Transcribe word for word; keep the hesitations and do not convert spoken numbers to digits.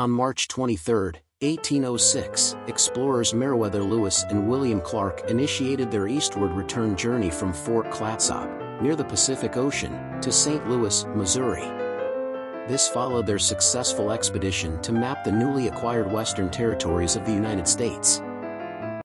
On March twenty-third, eighteen oh six, explorers Meriwether Lewis and William Clark initiated their eastward return journey from Fort Clatsop, near the Pacific Ocean, to Saint Louis, Missouri. This followed their successful expedition to map the newly acquired western territories of the United States.